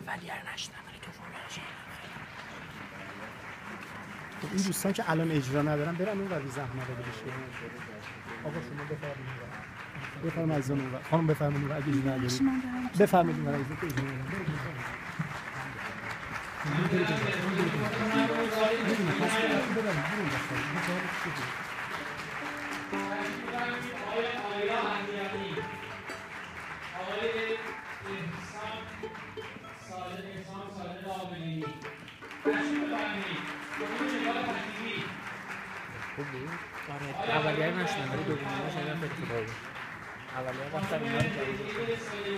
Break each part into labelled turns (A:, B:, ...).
A: اولیه رو نشنم ولی دومیه رو
B: خب این دوستان که الان اجرا ندارن برن اون ولی زحمت رو بشه. آقا شما بفرمایید از اون خانم بفرمایید اگه اجرا ندارید بفرمایید اون ولی که اجرا ندارید
A: اولیه رو نشنم ولی دومیه رو شنیدم خیلی خوبه اولیه رو رفتم اونا رو جدید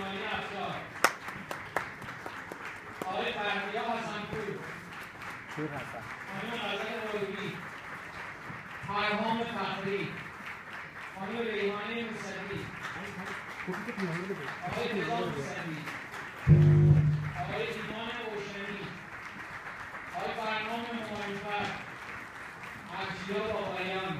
C: آقای فرقیا حسنپور
B: چور حسن
C: خانم غزل روحی پرهام فخری خانم ریحانه موسوی آقای رضا موسوی آقای ایمان روشنی آقای فرهام معرفت ارشیا بابایان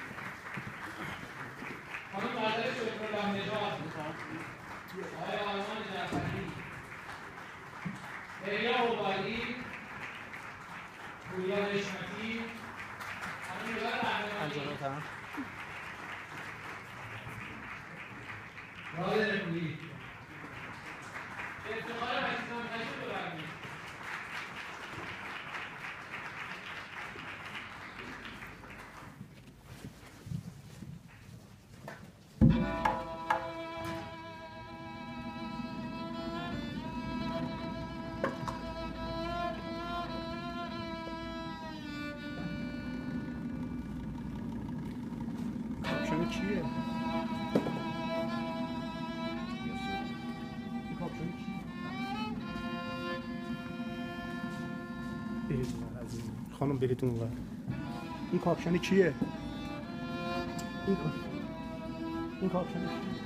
C: خانم غزل شکرالله نژاد آقای آرمان جعفری دریا عبادی پویا حشمتی خانم نگار رحمانی راد نمودی افتخار عزیزان تشریف ببرید
B: کاپشن چیه؟ این کاپشن چیه؟ برید اونور از این خانم برید اونور این کاپشن چیه؟ این کاپشن چیه؟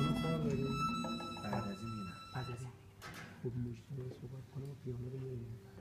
B: خب مشکل صحبت کنم و پیانو رو میاریم